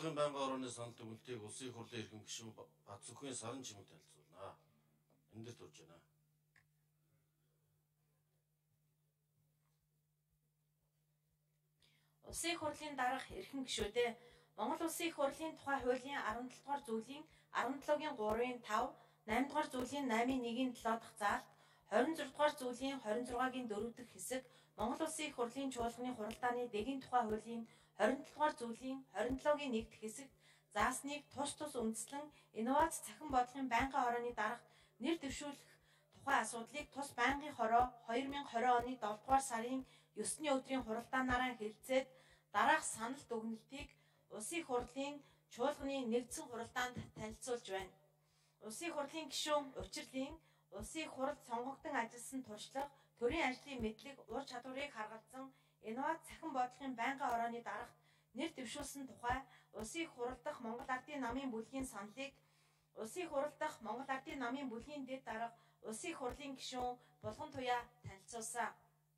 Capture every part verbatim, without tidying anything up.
Улсын байнгын хорооны санал дүгнэлтийг улсын их хурлын эрхэм гишүүн Бацүкгийн Саран Чимэг танилцуулнаа. Энэ дээр турж байна. Улсын их хурлын дарга эрхэм гишүүдээ Монгол Улсын их хурлын тухай хуулийн арван долоо дугаар зүйлийн арван долоогийн гурвын тав, найман дугаар зүйлийн наймын нэгний долоо дахь заалт, хорин зург дугаар зүйлийн хорин зургагийн дөрөв дэх хэсэг, Монгол Улсын их хурлын чуулганы хуралдааны дэгийн тухай хуулийн хорин долоо дугаар зүйлийн хорин долоогийн нэг дахь хэсэгт заасныг тус тус үндэслэн инновац цахим бодлогын байнгын хорооны дарга нэр дэвшүүлэх тухай асуудлыг тус байнгын хороо хоёр мянга хорин оны долоо дугаар сарын ёсны өдрийн хуралдаанаараа хэлэлцээд дараах санал дүгнэлтийг Улсын их хурлын чуулганы нэгдсэн хуралдаанд танилцуулж байна. Улсын их хурлын гишүүн учрлын Улсын их хурл сонгогдсон ажилласан туршлага, төрийн ажлын мэдлэг, ур чадварыг харгалзан инновац цахим бодлогын байнгын хорооны дарагт нэр дэвшүүлсэн тухай Улсын их хурл дахь Монгол Ардын намын бүлгийн саналыг Улсын их хурл дахь Монгол Ардын намын бүлгийн дэд дарга Улсын их хурлын гишүүн Булган Туяа танилцуулсан.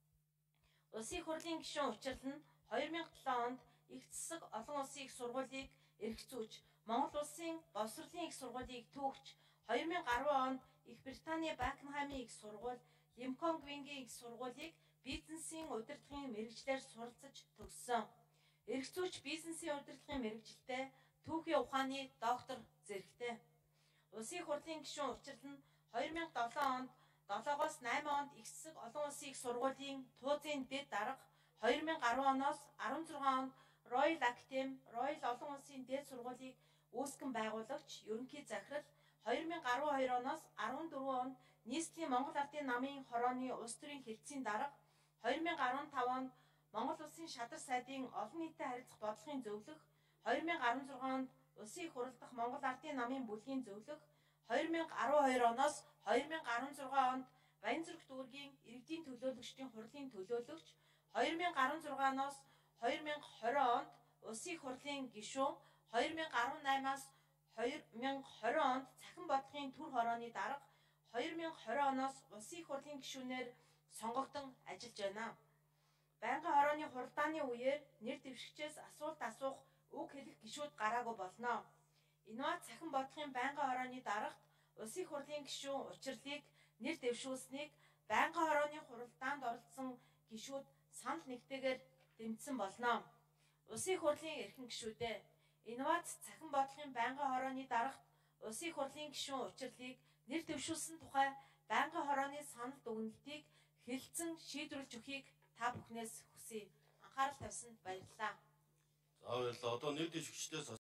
Улсын их хурлын гишүүн учрал нь хоёр мянга долоо онд их засаг олон улсын их сургуулийг эргэцүүлж, Монгол улсын боловсролын их сургуулийг түүхч, хоёр мянга арван онд Их Британий Бакенхаймын их сургууль, Линкольн-Гвингийн их сургуулийг бизнесийн удирдлагын мэргэжлээр суралцаж төгссөн. Эргэцүүлж бизнесийн удирдлагын мэргэжилтэй түүхийн ухааны доктор зэрэгтэй. Улсын их хурлын гишүүн учрал нь хоёр мянга долоо онд долоогоос найман онд их засаг олон улсын их сургуулийн туузын дэд дарга, хоёр мянга арван оноос арван зургаан онд Royal Academy, Royal олон улсын дээд сургуулийг үүсгэн байгуулагч, ерөнхий захирал, хоёр мянга арван хоёр оноос арван дөрвөн онд нийслэлийн Монгол Ардын намын хорооны улс төрийн хэлтсийн дарга, хоёр мянга арван таван онд Монгол улсын шадар сайдын олон нийтэд харилцах бодлогын зөвлөх, хоёр мянга арван зургаан онд Улсын их хурл дахь Монгол Ардын намын бүлгийн зөвлөх, хоёр мянга арван хоёр оноос хоёр мянга арван зургаан онд Баянзүрх дүүргийн иргэдийн төлөөлөгчдийн хурлын төлөөлөгч, хоёр мянга арван зургаанаас хоёр мянга хорин онд Улсын их хурлын гишүүн, хоёр мянга арван наймаас хоёр мянга хорин онд цахим бодлогын төр хорооны дарга, хоёр мянга хорин оноос Улсын их хурлын гишүүнээр сонгогдсон ажиллаж байна. Байнгын хорооны хуралдааны үеэр нэр дэвшигчээс асуулт асуух, үг хэлэх гишүүд гараагүй болно. Инновац цахим бодлогын байнгын хорооны дарагт Улсын их хурлын гишүүн учрлыг нэр дэвшүүлсэнийг байнгын хорооны хуралдаанд оролцсон гишүүд санал нэгтэйгээр дэмжсэн болно. Улсын их хурлын эрхэм гишүүдээ инновац цахим бодлогын байнгын хорооны дарагт Улсын их хурлын гишүүн учрлыг нэр дэвшүүлсэн тухай байнгын хорооны санал дүгнэлтийг хэлэлцэн шийдвэрлэж өгөхийг та бүхнээс хүсье. Анхаарал тавьсанд баярлалаа. За баярлалаа. Одоо нэр дэвшигчдээс